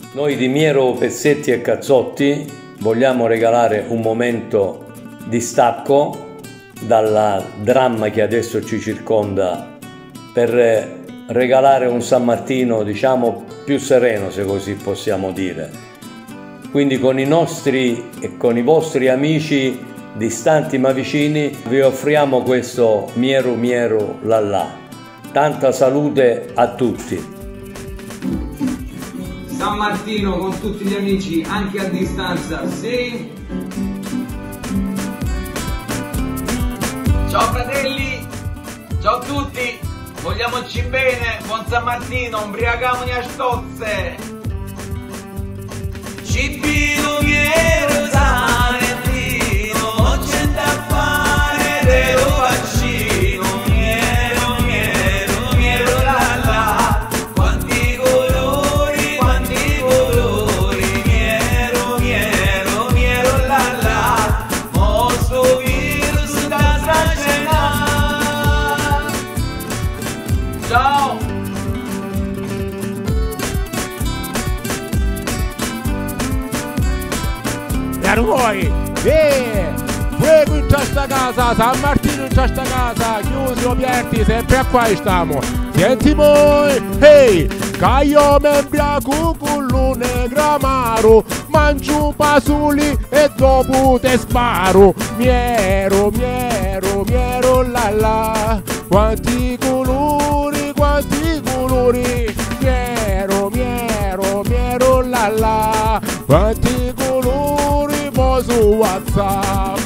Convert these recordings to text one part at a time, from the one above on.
Noi di Miero Pezzetti e Cazzotti vogliamo regalare un momento di stacco dal dramma che adesso ci circonda per regalare un San Martino, diciamo, più sereno, se così possiamo dire. Quindi con i nostri e con i vostri amici distanti ma vicini vi offriamo questo Mieru Mieru Lallà. Tanta salute a tutti. San Martino con tutti gli amici, anche a distanza, sì. Ciao fratelli, ciao a tutti, vogliamoci bene, buon San Martino, ubriacamoci a stozze. Cipino Miero Salentino, c'è da fare dello vaccino. Miero, Miero, Miero Lallà, quanti colori, Miero, Miero, Miero Lallà, mo sto virus da scatenare. Ciao! Voi, pure qui in questa casa, San Martino in questa casa, chiusi o aperti, sempre qua stiamo. Senti voi, hey, che io mi imbriaco con l'une gramaro, mangio pasuli e dopo te sparo. Miero, Miero, Miero Lallà, quanti colori, Miero, Miero, Miero Lallà, quanti colori su WhatsApp.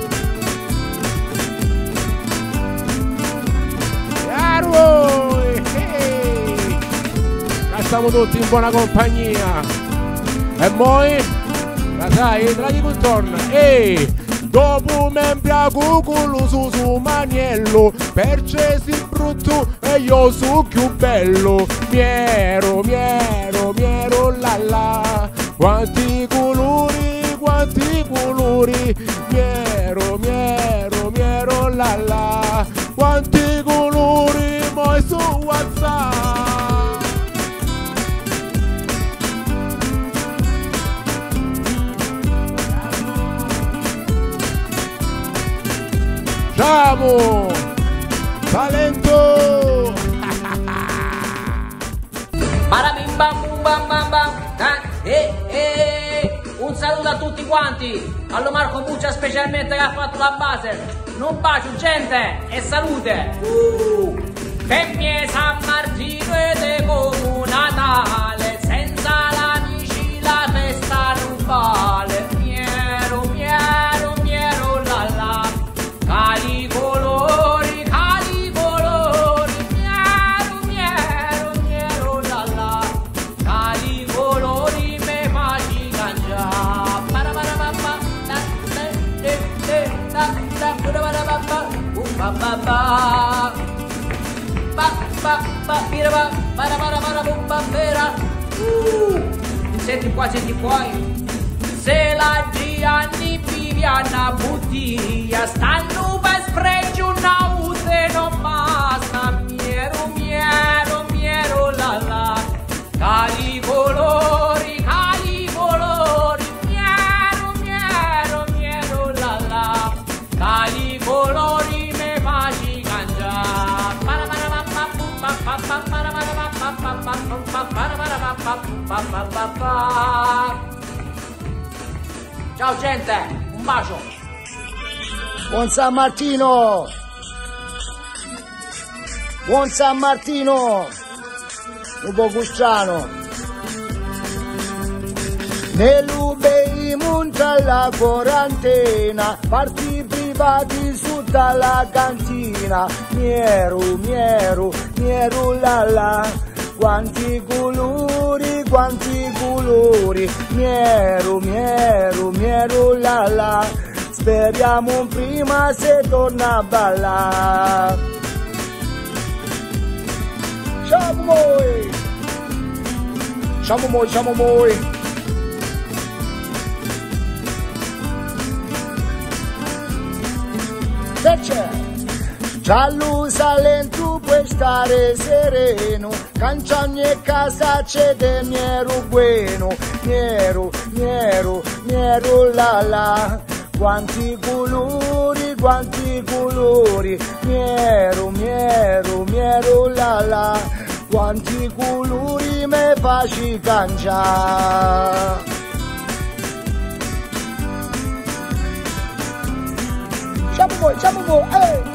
Stiamo tutti in buona compagnia. E poi, la sai, te la dico intorno. Dopo mi imbriaco con lo su maniello, perché si brutto e io su più bello. Miero, Miero, Miero Lallà, quanti colori, Miero, Miero, Miero Lallà, quanti colori, moi su WhatsApp. Ciao, talento. Barabim bam bam bam bam. Un saluto a tutti quanti, allo Marco Buccia specialmente che ha fatto la base. Un bacio gente e salute. Femmine San Martino e devo Natale, senza l'amici la festa non vale. Miero, Miero, Miero Lallà, cali colori, Miero, Miero, Miero Lallà, cali colori me faci cangiare. Senti qua, se la Gianni Viviana Buttiglia stanno per spregio una use non basta. Miero, Miero, Miero Lallà, cali colori, Miero, Miero, Miero Lallà, cali colori me faci cangiare. Ciao gente, un bacio. Buon San Martino. Buon San Martino. Un po' gustiano. Nell'ubeimo la quarantena, parti privati su dalla cantina. Miero, Miero, Miero Lallà, quanti colori, Miero, Miero, Miero Lallà, speriamo prima se torna a ballare. Ciao voi! Ciao voi, ciao voi! Gerusalemme tu puoi stare sereno, canciagno e casa c'è de miero bueno, miero, miero, miero la la, quanti colori, miero, miero, miero la la, quanti colori me facci cangiare. Siamo voi, ehi!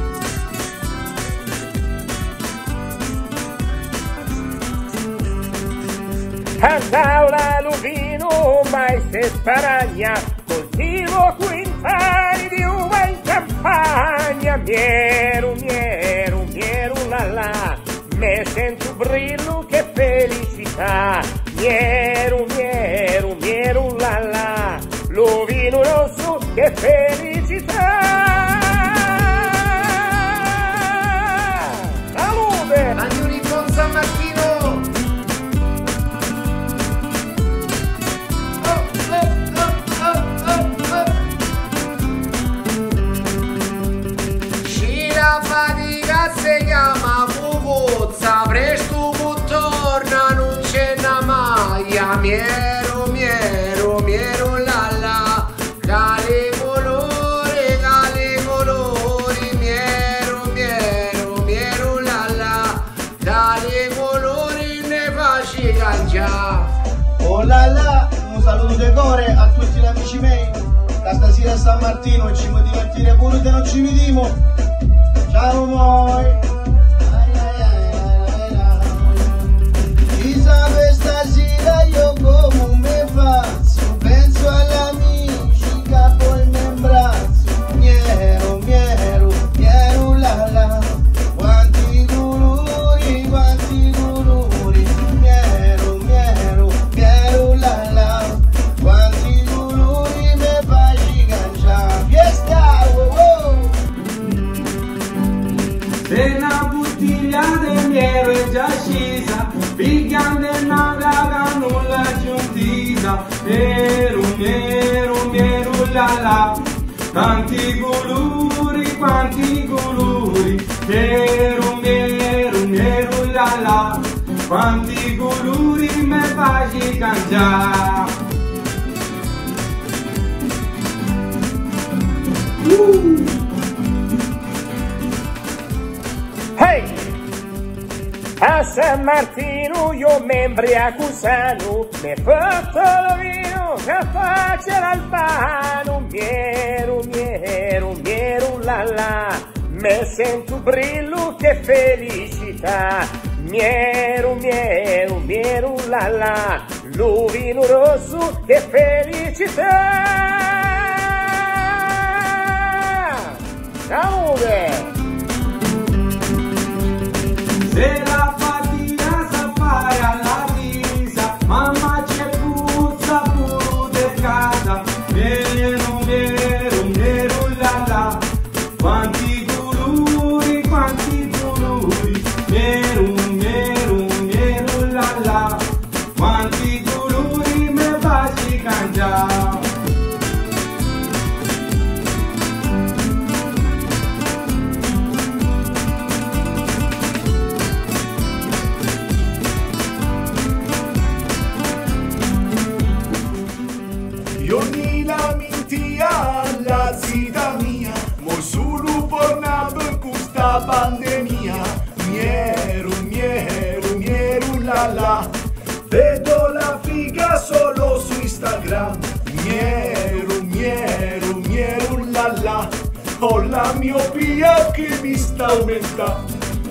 A Taula Luvino mai se sparagna, coltivo quintali di uva in campagna, mieru, mieru, mieru la la, me sento brillo che felicità, mieru, mieru, mieru la la, l'uvino rosso che felicità. Salute! Agnoni con San Martino! La fatica si chiama Fuguzza, presto torna, non c'è una maglia, miero, miero, miero la la, cale colori, miero, miero, miero la la, cale colori ne facci cangiare. Oh la la, un saluto di cuore a tutti gli amici miei, da stasera a San Martino e ci mi divertire pure che non ci vediamo. Ciao moi! Chissà questa sera io come me faccio, penso agli amici che poi mi abbraccio, miero, miero, miero la la, quanti colori, miero, miero, miero la la, quanti colori me fai cangiare, fiesta, oh! Se una bottiglia di miele è già scesa, pigliando una raga nulla giuntita, nero, nero, nero la la, tanti colori, nero, nero, nero la la, quanti colori me facci cangiare. Hey! A San Martino io membri accusano, me fatto il vino che faccia l'albano, miero, miero, miero la la, me sento brillo che felicità, miero, miero, miero la la, l'uvino rosso che felicità. Salute! Se la fatina sa fare alla risa, mamma c'è puzza pure di casa, nero, nero, nero la la, quanti colori, nero, nero, nero la la, quanti colori me facci cangiare. Io mi lamenti alla zita mia, mo solo pornato in questa pandemia, miero, miero, miero la la, vedo la figa solo su Instagram, miero, miero, miero la la, ho la miopia che mi sta aumentando.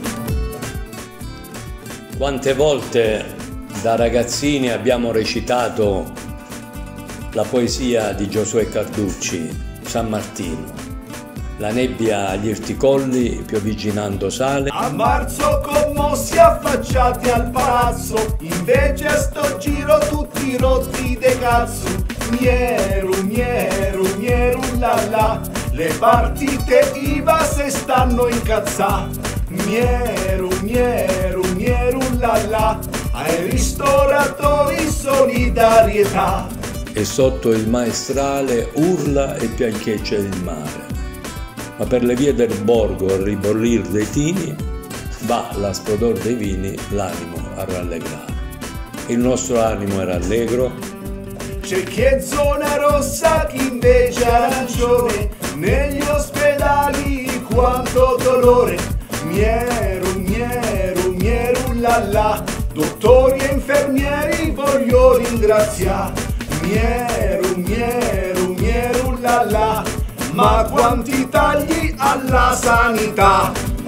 Quante volte da ragazzini abbiamo recitato la poesia di Giosuè Carducci, San Martino. La nebbia agli irticolli, piovigginando sale. A marzo commossi affacciati al palazzo, invece a sto giro tutti rotti de cazzo. Miero, miero, miero la la, le partite IVA se stanno incazzà. Miero, miero, miero la la, ai ristoratori solidarietà. E sotto il maestrale urla e piancheggia il mare. Ma ma per le vie del borgo al ribollir dei tini va l'asprodor dei vini l'animo a rallegrare. Il nostro animo era allegro. C'è chi è zona rossa, chi invece arancione, negli ospedali quanto dolore. Mieru, mieru, mieru, la la, dottori e infermieri voglio ringraziare. Mieru, mieru, mieru, la la, ma quanti tagli alla sanità.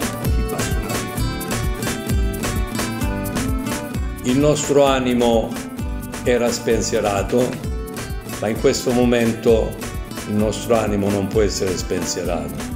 Il nostro animo era spensierato, ma in questo momento il nostro animo non può essere spensierato.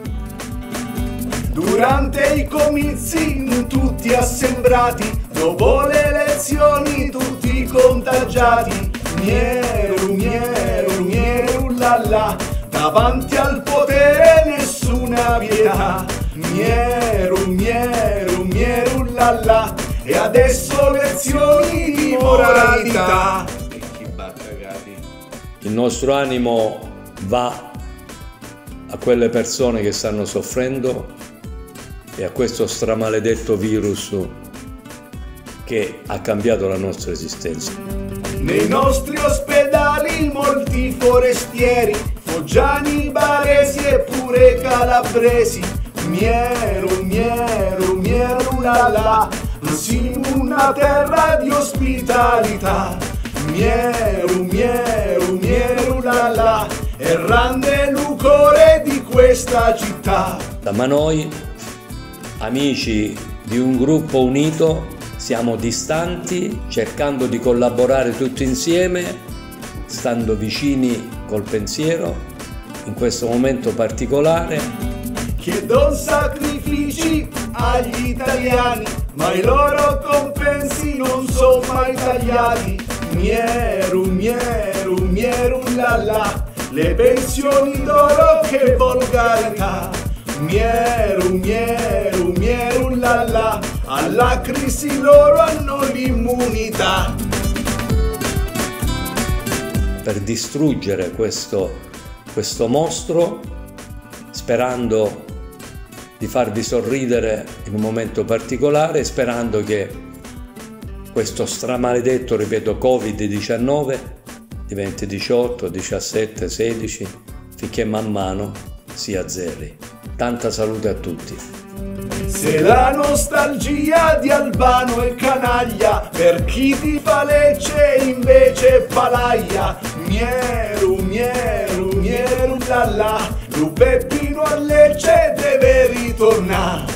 Durante i comizi tutti assembrati, dopo le elezioni tutti contagiati. Mieru, mieru, mieru, la la, davanti al potere nessuna pietà. Mieru, mieru, mieru, la la, e adesso lezioni di moralità. E chi batte cagati? Il nostro animo va a quelle persone che stanno soffrendo e a questo stramaledetto virus che ha cambiato la nostra esistenza. Nei nostri ospedali molti forestieri, foggiani, baresi e pure calabresi. Mieru, mieru, mieru, la la, siamo una terra di ospitalità. Mieru, mieru, mieru, la la, errante lucore di questa città. Ma noi, amici di un gruppo unito, siamo distanti, cercando di collaborare tutti insieme, stando vicini col pensiero in questo momento particolare. Chiedo sacrifici agli italiani, ma i loro compensi non sono mai tagliati. Mieru, mieru, mieru, la la, le pensioni d'oro che volgarità. Mieru, mieru, mieru, la la, alla crisi loro hanno l'immunità. Per distruggere questo mostro, sperando di farvi sorridere in un momento particolare, sperando che questo stramaledetto, ripeto, Covid-19 diventi 18, 17, 16, finché man mano si azzeri. Tanta salute a tutti. Se la nostalgia di Albano è canaglia, per chi ti fa Lecce invece palaglia. Mieru, mieru, mieru, la la, Lu Peppino a Lecce deve ritornare.